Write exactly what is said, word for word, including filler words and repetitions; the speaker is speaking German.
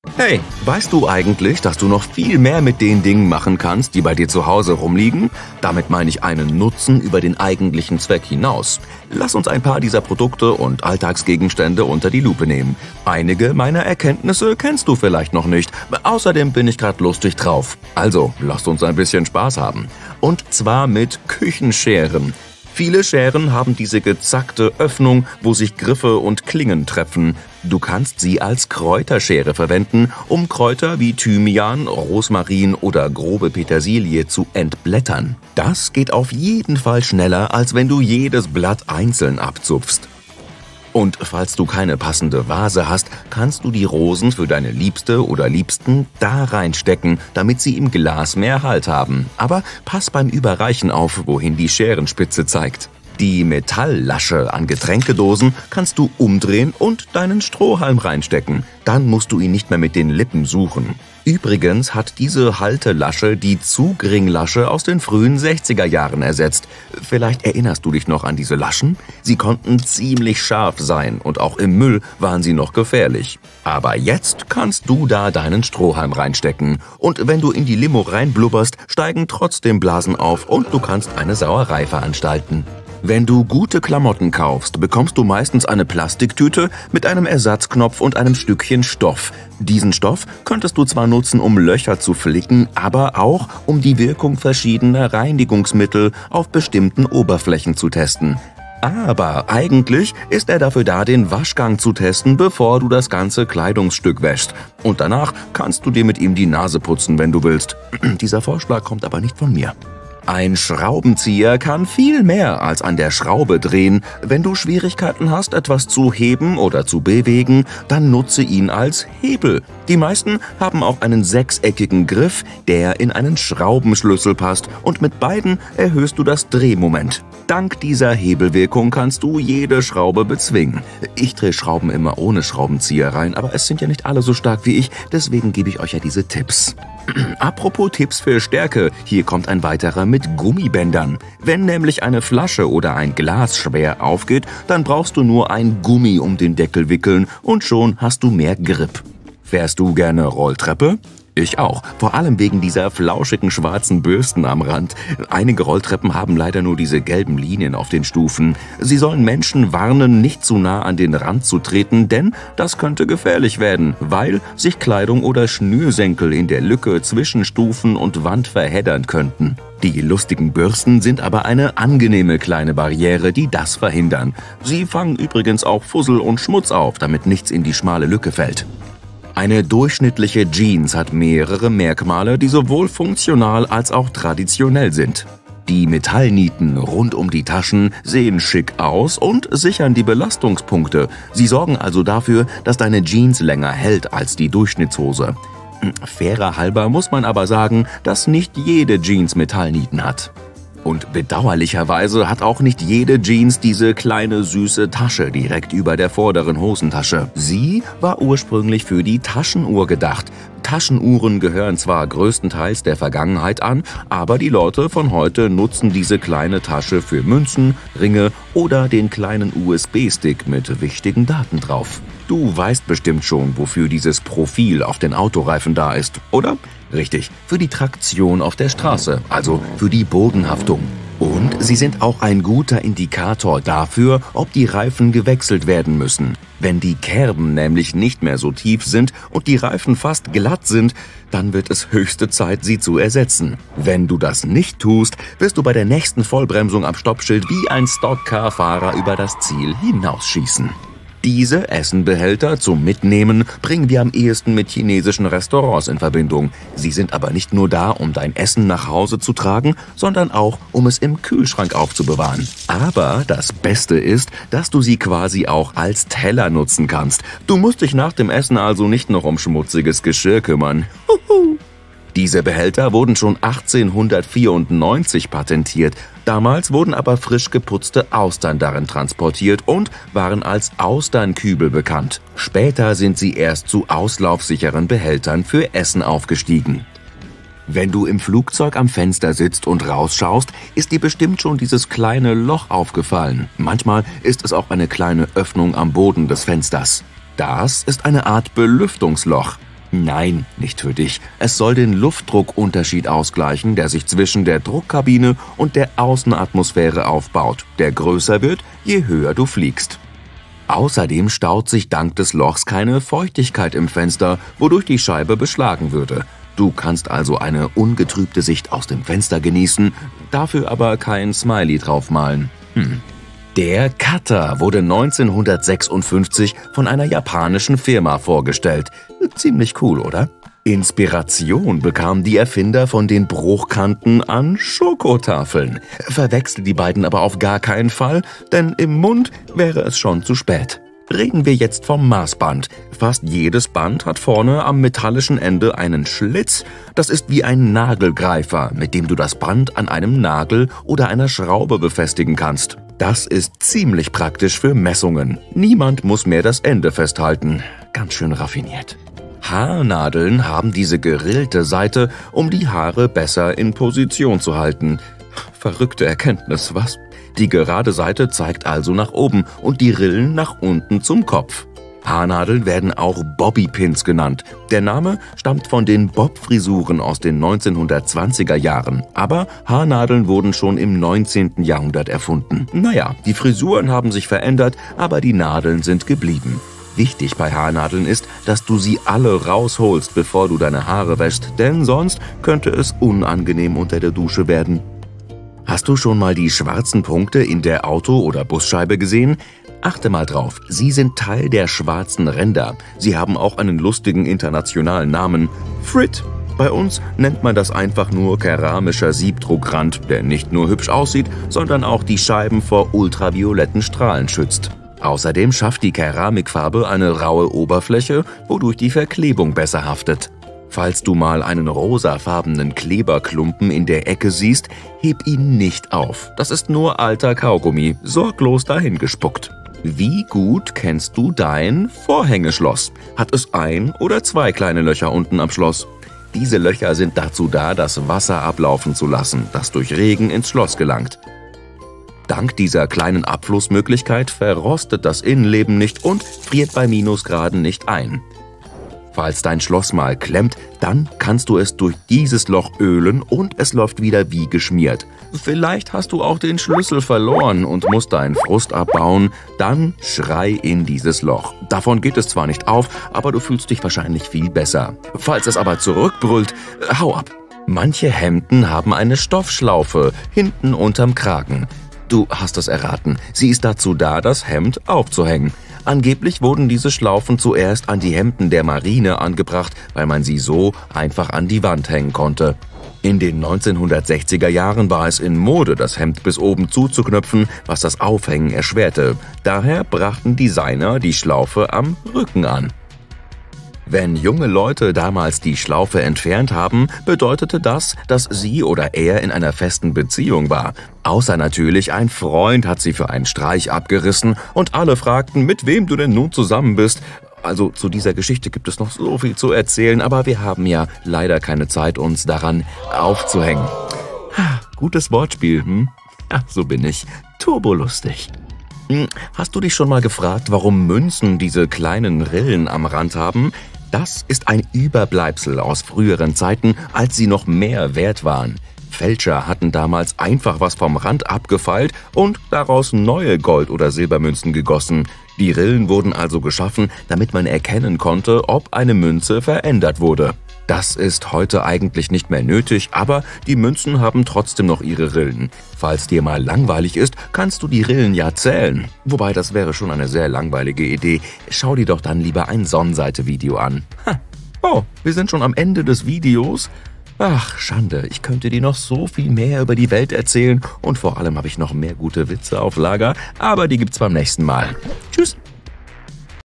Hey, weißt du eigentlich, dass du noch viel mehr mit den Dingen machen kannst, die bei dir zu Hause rumliegen? Damit meine ich einen Nutzen über den eigentlichen Zweck hinaus. Lass uns ein paar dieser Produkte und Alltagsgegenstände unter die Lupe nehmen. Einige meiner Erkenntnisse kennst du vielleicht noch nicht. Außerdem bin ich gerade lustig drauf. Also, lasst uns ein bisschen Spaß haben. Und zwar mit Küchenscheren. Viele Scheren haben diese gezackte Öffnung, wo sich Griffe und Klingen treffen. Du kannst sie als Kräuterschere verwenden, um Kräuter wie Thymian, Rosmarin oder grobe Petersilie zu entblättern. Das geht auf jeden Fall schneller, als wenn du jedes Blatt einzeln abzupfst. Und falls du keine passende Vase hast, kannst du die Rosen für deine Liebste oder Liebsten da reinstecken, damit sie im Glas mehr Halt haben. Aber pass beim Überreichen auf, wohin die Scherenspitze zeigt. Die Metalllasche an Getränkedosen kannst du umdrehen und deinen Strohhalm reinstecken. Dann musst du ihn nicht mehr mit den Lippen suchen. Übrigens hat diese Haltelasche die Zugringlasche aus den frühen sechziger Jahren ersetzt. Vielleicht erinnerst du dich noch an diese Laschen? Sie konnten ziemlich scharf sein und auch im Müll waren sie noch gefährlich. Aber jetzt kannst du da deinen Strohhalm reinstecken. Und wenn du in die Limo reinblubberst, steigen trotzdem Blasen auf und du kannst eine Sauerei veranstalten. Wenn du gute Klamotten kaufst, bekommst du meistens eine Plastiktüte mit einem Ersatzknopf und einem Stückchen Stoff. Diesen Stoff könntest du zwar nutzen, um Löcher zu flicken, aber auch, um die Wirkung verschiedener Reinigungsmittel auf bestimmten Oberflächen zu testen. Aber eigentlich ist er dafür da, den Waschgang zu testen, bevor du das ganze Kleidungsstück wäschst. Und danach kannst du dir mit ihm die Nase putzen, wenn du willst. Dieser Vorschlag kommt aber nicht von mir. Ein Schraubenzieher kann viel mehr als an der Schraube drehen. Wenn du Schwierigkeiten hast, etwas zu heben oder zu bewegen, dann nutze ihn als Hebel. Die meisten haben auch einen sechseckigen Griff, der in einen Schraubenschlüssel passt, und mit beiden erhöhst du das Drehmoment. Dank dieser Hebelwirkung kannst du jede Schraube bezwingen. Ich drehe Schrauben immer ohne Schraubenzieher rein, aber es sind ja nicht alle so stark wie ich, deswegen gebe ich euch ja diese Tipps. Apropos Tipps für Stärke, hier kommt ein weiterer mit Gummibändern. Wenn nämlich eine Flasche oder ein Glas schwer aufgeht, dann brauchst du nur ein Gummi um den Deckel wickeln und schon hast du mehr Grip. Fährst du gerne Rolltreppe? Ich auch, vor allem wegen dieser flauschigen schwarzen Bürsten am Rand. Einige Rolltreppen haben leider nur diese gelben Linien auf den Stufen. Sie sollen Menschen warnen, nicht zu nah an den Rand zu treten, denn das könnte gefährlich werden, weil sich Kleidung oder Schnürsenkel in der Lücke zwischen Stufen und Wand verheddern könnten. Die lustigen Bürsten sind aber eine angenehme kleine Barriere, die das verhindern. Sie fangen übrigens auch Fussel und Schmutz auf, damit nichts in die schmale Lücke fällt. Eine durchschnittliche Jeans hat mehrere Merkmale, die sowohl funktional als auch traditionell sind. Die Metallnieten rund um die Taschen sehen schick aus und sichern die Belastungspunkte. Sie sorgen also dafür, dass deine Jeans länger hält als die Durchschnittshose. Fairer halber muss man aber sagen, dass nicht jede Jeans Metallnieten hat. Und bedauerlicherweise hat auch nicht jede Jeans diese kleine süße Tasche direkt über der vorderen Hosentasche. Sie war ursprünglich für die Taschenuhr gedacht. Taschenuhren gehören zwar größtenteils der Vergangenheit an, aber die Leute von heute nutzen diese kleine Tasche für Münzen, Ringe oder den kleinen U S B-Stick mit wichtigen Daten drauf. Du weißt bestimmt schon, wofür dieses Profil auf den Autoreifen da ist, oder? Richtig, für die Traktion auf der Straße, also für die Bodenhaftung. Und sie sind auch ein guter Indikator dafür, ob die Reifen gewechselt werden müssen. Wenn die Kerben nämlich nicht mehr so tief sind und die Reifen fast glatt sind, dann wird es höchste Zeit, sie zu ersetzen. Wenn du das nicht tust, wirst du bei der nächsten Vollbremsung am Stoppschild wie ein Stockcar-Fahrer über das Ziel hinausschießen. Diese Essenbehälter zum Mitnehmen bringen wir am ehesten mit chinesischen Restaurants in Verbindung. Sie sind aber nicht nur da, um dein Essen nach Hause zu tragen, sondern auch, um es im Kühlschrank aufzubewahren. Aber das Beste ist, dass du sie quasi auch als Teller nutzen kannst. Du musst dich nach dem Essen also nicht noch um schmutziges Geschirr kümmern. Huhu. Diese Behälter wurden schon achtzehnhundertvierundneunzig patentiert. Damals wurden aber frisch geputzte Austern darin transportiert und waren als Austernkübel bekannt. Später sind sie erst zu auslaufsicheren Behältern für Essen aufgestiegen. Wenn du im Flugzeug am Fenster sitzt und rausschaust, ist dir bestimmt schon dieses kleine Loch aufgefallen. Manchmal ist es auch eine kleine Öffnung am Boden des Fensters. Das ist eine Art Belüftungsloch. Nein, nicht für dich. Es soll den Luftdruckunterschied ausgleichen, der sich zwischen der Druckkabine und der Außenatmosphäre aufbaut, der größer wird, je höher du fliegst. Außerdem staut sich dank des Lochs keine Feuchtigkeit im Fenster, wodurch die Scheibe beschlagen würde. Du kannst also eine ungetrübte Sicht aus dem Fenster genießen, dafür aber kein Smiley draufmalen. Hm. Der Cutter wurde neunzehnhundertsechsundfünfzig von einer japanischen Firma vorgestellt. Ziemlich cool, oder? Inspiration bekamen die Erfinder von den Bruchkanten an Schokotafeln. Verwechsel die beiden aber auf gar keinen Fall, denn im Mund wäre es schon zu spät. Reden wir jetzt vom Maßband. Fast jedes Band hat vorne am metallischen Ende einen Schlitz. Das ist wie ein Nagelgreifer, mit dem du das Band an einem Nagel oder einer Schraube befestigen kannst. Das ist ziemlich praktisch für Messungen. Niemand muss mehr das Ende festhalten. Ganz schön raffiniert. Haarnadeln haben diese gerillte Seite, um die Haare besser in Position zu halten. Verrückte Erkenntnis, was? Die gerade Seite zeigt also nach oben und die Rillen nach unten zum Kopf. Haarnadeln werden auch Bobbypins genannt. Der Name stammt von den Bob-Frisuren aus den neunzehnhundertzwanziger Jahren. Aber Haarnadeln wurden schon im neunzehnten Jahrhundert erfunden. Naja, die Frisuren haben sich verändert, aber die Nadeln sind geblieben. Wichtig bei Haarnadeln ist, dass du sie alle rausholst, bevor du deine Haare wäschst, denn sonst könnte es unangenehm unter der Dusche werden. Hast du schon mal die schwarzen Punkte in der Auto- oder Busscheibe gesehen? Achte mal drauf, sie sind Teil der schwarzen Ränder. Sie haben auch einen lustigen internationalen Namen: Frit. Bei uns nennt man das einfach nur keramischer Siebdruckrand, der nicht nur hübsch aussieht, sondern auch die Scheiben vor ultravioletten Strahlen schützt. Außerdem schafft die Keramikfarbe eine raue Oberfläche, wodurch die Verklebung besser haftet. Falls du mal einen rosafarbenen Kleberklumpen in der Ecke siehst, heb ihn nicht auf. Das ist nur alter Kaugummi, sorglos dahingespuckt. Wie gut kennst du dein Vorhängeschloss? Hat es ein oder zwei kleine Löcher unten am Schloss? Diese Löcher sind dazu da, das Wasser ablaufen zu lassen, das durch Regen ins Schloss gelangt. Dank dieser kleinen Abflussmöglichkeit verrostet das Innenleben nicht und friert bei Minusgraden nicht ein. Falls dein Schloss mal klemmt, dann kannst du es durch dieses Loch ölen und es läuft wieder wie geschmiert. Vielleicht hast du auch den Schlüssel verloren und musst deinen Frust abbauen, dann schrei in dieses Loch. Davon geht es zwar nicht auf, aber du fühlst dich wahrscheinlich viel besser. Falls es aber zurückbrüllt, hau ab. Manche Hemden haben eine Stoffschlaufe hinten unterm Kragen. Du hast es erraten, sie ist dazu da, das Hemd aufzuhängen. Angeblich wurden diese Schlaufen zuerst an die Hemden der Marine angebracht, weil man sie so einfach an die Wand hängen konnte. In den neunzehnhundertsechziger Jahren war es in Mode, das Hemd bis oben zuzuknöpfen, was das Aufhängen erschwerte. Daher brachten Designer die Schlaufe am Rücken an. Wenn junge Leute damals die Schlaufe entfernt haben, bedeutete das, dass sie oder er in einer festen Beziehung war. Außer natürlich ein Freund hat sie für einen Streich abgerissen und alle fragten, mit wem du denn nun zusammen bist. Also zu dieser Geschichte gibt es noch so viel zu erzählen, aber wir haben ja leider keine Zeit, uns daran aufzuhängen. Gutes Wortspiel, hm? Ja, so bin ich. Turbolustig. Hast du dich schon mal gefragt, warum Münzen diese kleinen Rillen am Rand haben? Das ist ein Überbleibsel aus früheren Zeiten, als sie noch mehr wert waren. Fälscher hatten damals einfach was vom Rand abgefeilt und daraus neue Gold- oder Silbermünzen gegossen. Die Rillen wurden also geschaffen, damit man erkennen konnte, ob eine Münze verändert wurde. Das ist heute eigentlich nicht mehr nötig, aber die Münzen haben trotzdem noch ihre Rillen. Falls dir mal langweilig ist, kannst du die Rillen ja zählen. Wobei, das wäre schon eine sehr langweilige Idee. Schau dir doch dann lieber ein Sonnenseite-Video an. Ha. Oh, wir sind schon am Ende des Videos. Ach, Schande, ich könnte dir noch so viel mehr über die Welt erzählen und vor allem habe ich noch mehr gute Witze auf Lager, aber die gibt's beim nächsten Mal. Tschüss!